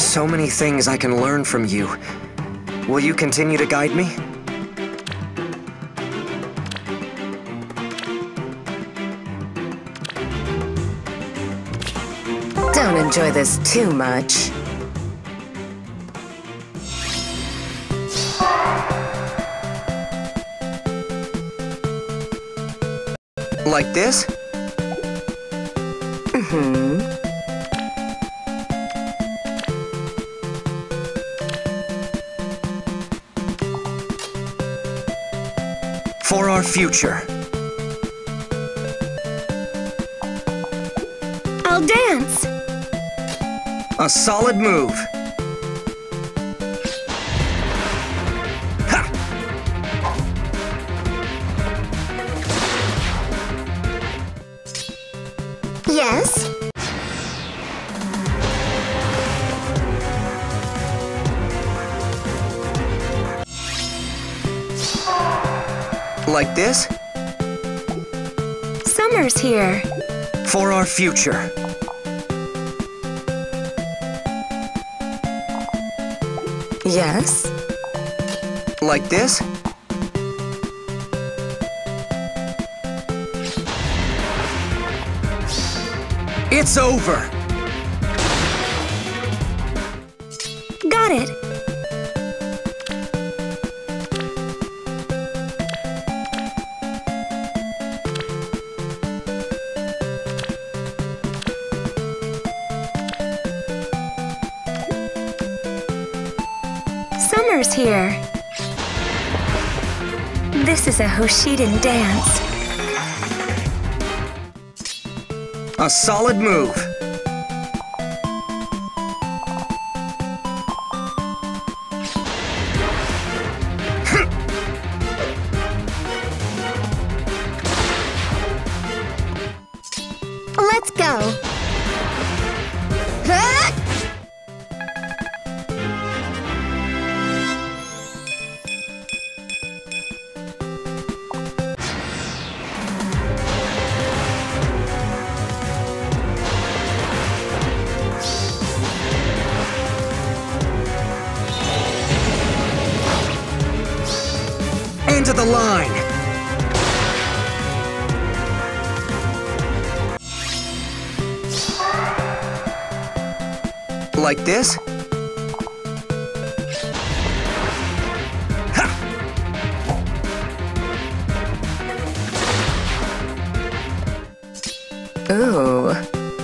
so many things I can learn from you. Will you continue to guide me? Don't enjoy this too much. Like this? Mm-hmm. For our future. I'll dance. A solid move. Ha! Yes? Like this? Summer's here. For our future. Yes? Like this? It's over! Got it. Summer's here. This is a Hoshiden dance. A solid move. Let's go. Huh? Into the line. Like this? Ha! Ooh.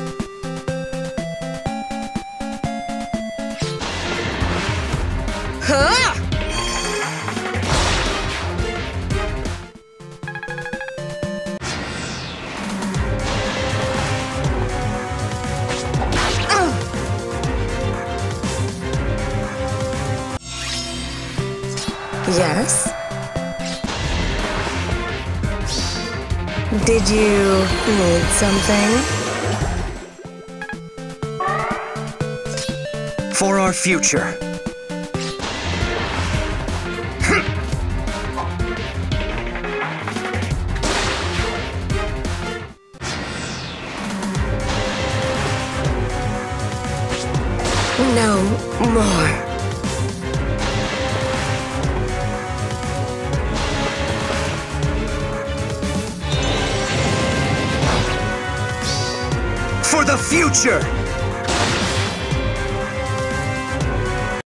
Ha! Yes? Did you need something? For our future. No more. For the future!